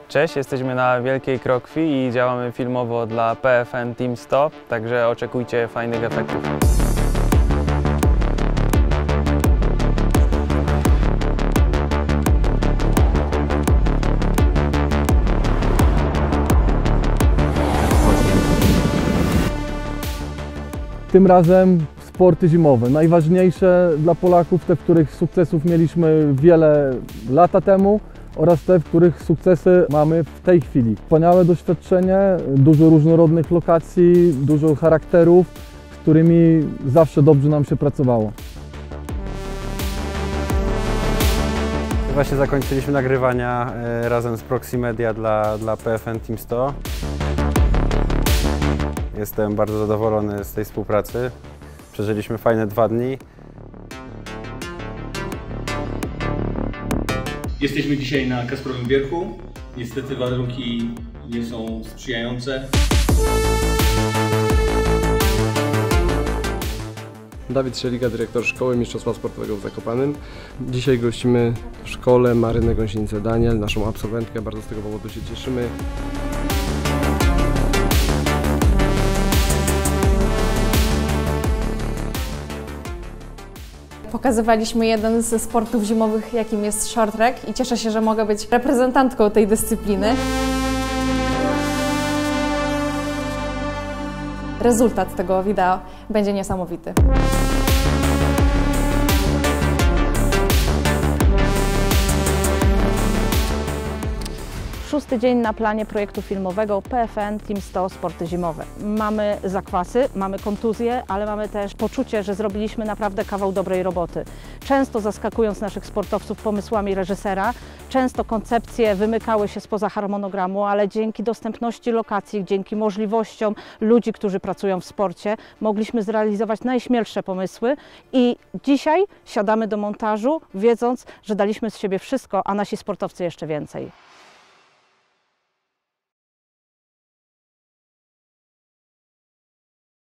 Cześć, jesteśmy na Wielkiej Krokwi i działamy filmowo dla PFN Team 100, także oczekujcie fajnych efektów. Tym razem sporty zimowe, najważniejsze dla Polaków, te, w których sukcesów mieliśmy wiele lata temu oraz te, w których sukcesy mamy w tej chwili. Wspaniałe doświadczenie, dużo różnorodnych lokacji, dużo charakterów, z którymi zawsze dobrze nam się pracowało. Właśnie zakończyliśmy nagrywania razem z Proximedia dla PFN Team 100. Jestem bardzo zadowolony z tej współpracy. Przeżyliśmy fajne 2 dni. Jesteśmy dzisiaj na Kasprowym Wierchu. Niestety warunki nie są sprzyjające. Dawid Szeliga, dyrektor Szkoły Mistrzostwa Sportowego w Zakopanem. Dzisiaj gościmy w szkole Maryny Gąsienicę-Daniel, naszą absolwentkę. Bardzo z tego powodu się cieszymy. Pokazywaliśmy jeden ze sportów zimowych, jakim jest short track i cieszę się, że mogę być reprezentantką tej dyscypliny. Rezultat tego wideo będzie niesamowity. 6. dzień na planie projektu filmowego PFN Team 100 Sporty Zimowe. Mamy zakwasy, mamy kontuzje, ale mamy też poczucie, że zrobiliśmy naprawdę kawał dobrej roboty. Często zaskakując naszych sportowców pomysłami reżysera, często koncepcje wymykały się spoza harmonogramu, ale dzięki dostępności lokacji, dzięki możliwościom ludzi, którzy pracują w sporcie, mogliśmy zrealizować najśmielsze pomysły i dzisiaj siadamy do montażu, wiedząc, że daliśmy z siebie wszystko, a nasi sportowcy jeszcze więcej.